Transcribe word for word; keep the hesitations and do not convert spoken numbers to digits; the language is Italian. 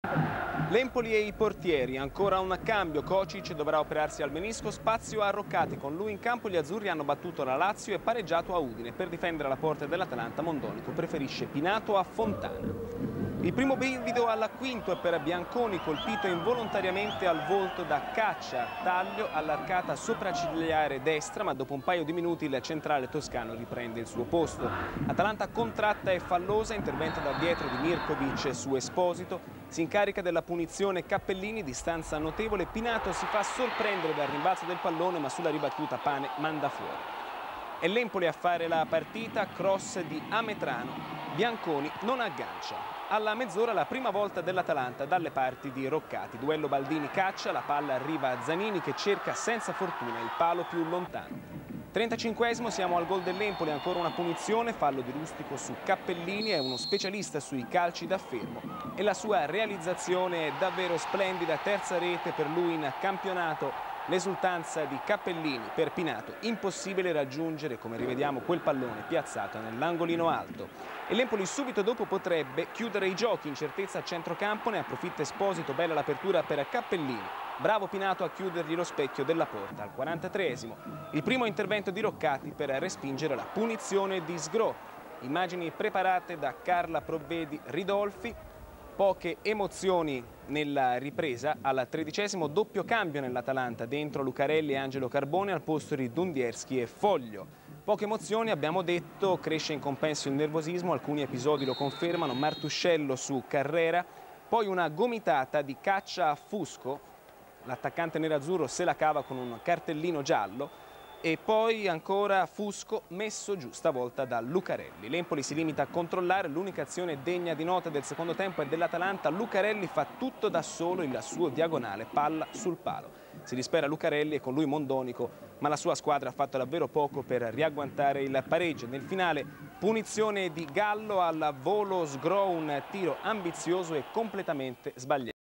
L'Empoli e i portieri, ancora un cambio, Kocic dovrà operarsi al menisco, spazio a Roccati, con lui in campo gli azzurri hanno battuto la Lazio e pareggiato a Udine. Per difendere la porta dell'Atalanta Mondonico preferisce Pinato a Fontana. Il primo brivido alla quinto è per Bianconi, colpito involontariamente al volto da Caccia, taglio all'arcata sopraccigliare destra, ma dopo un paio di minuti il centrale toscano riprende il suo posto. Atalanta contratta e fallosa, intervento da dietro di Mirkovic su Esposito, si incarica della punizione Cappellini, distanza notevole, Pinato si fa sorprendere dal rimbalzo del pallone, ma sulla ribattuta Pane manda fuori. È l'Empoli a fare la partita, cross di Ametrano, Bianconi non aggancia. Alla mezz'ora la prima volta dell'Atalanta dalle parti di Roccati. Duello Baldini-Caccia, la palla arriva a Zanini che cerca senza fortuna il palo più lontano. trentacinquesimo, siamo al gol dell'Empoli, ancora una punizione, fallo di Rustico su Cappellini, è uno specialista sui calci da fermo e la sua realizzazione è davvero splendida, terza rete per lui in campionato. L'esultanza di Cappellini per Pinato, impossibile raggiungere, come rivediamo, quel pallone piazzato nell'angolino alto. E l'Empoli subito dopo potrebbe chiudere i giochi, incertezza a centrocampo, ne approfitta Esposito, bella l'apertura per Cappellini. Bravo Pinato a chiudergli lo specchio della porta al quarantatreesimo. Il primo intervento di Roccati per respingere la punizione di Sgro. Immagini preparate da Carla Provvedi Ridolfi. Poche emozioni nella ripresa, al tredicesimo doppio cambio nell'Atalanta, dentro Lucarelli e Angelo Carbone al posto di Dundierski e Foglio. Poche emozioni, abbiamo detto, cresce in compenso il nervosismo, alcuni episodi lo confermano, Martuscello su Carrera, poi una gomitata di Caccia a Fusco, l'attaccante nerazzurro se la cava con un cartellino giallo, e poi ancora Fusco messo giù, stavolta da Lucarelli. L'Empoli si limita a controllare, l'unica azione degna di nota del secondo tempo è dell'Atalanta. Lucarelli fa tutto da solo, il suo diagonale, palla sul palo. Si dispera Lucarelli e con lui Mondonico, ma la sua squadra ha fatto davvero poco per riagguantare il pareggio. Nel finale punizione di Gallo al volo Sgro, un tiro ambizioso e completamente sbagliato.